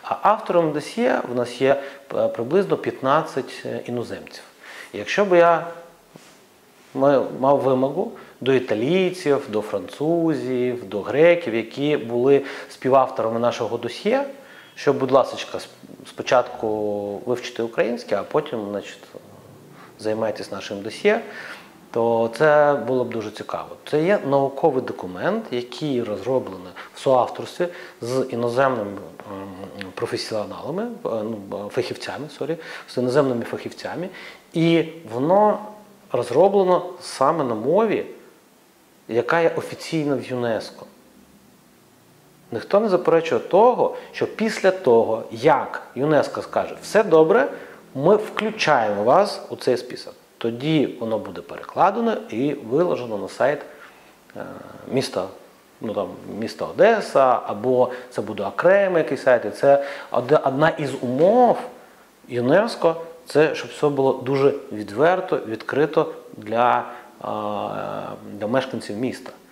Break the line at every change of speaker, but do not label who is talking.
А автором досьє в нас є приблизно 15 іноземців. І якщо б я мав вимогу до італійців, до французів, до греків, які були співавторами нашого досьє, що, будь ласка, спочатку вивчити українське, а потім, значить, займайтесь нашим досьє, то це було б дуже цікаво. Це є науковий документ, який розроблений в соавторстві з іноземними професіоналами, фахівцями, з іноземними фахівцями, і воно розроблено саме на мові, яка є офіційна в ЮНЕСКО. Ніхто не заперечує того, що після того, як ЮНЕСКО скаже «все добре», ми включаємо вас у цей список. Тоді воно буде перекладено і виложено на сайт міста, міста Одеса, або це буде окремий якийсь сайт. І це одна із умов ЮНЕСКО, це щоб все було дуже відверто, відкрито для мешканців міста.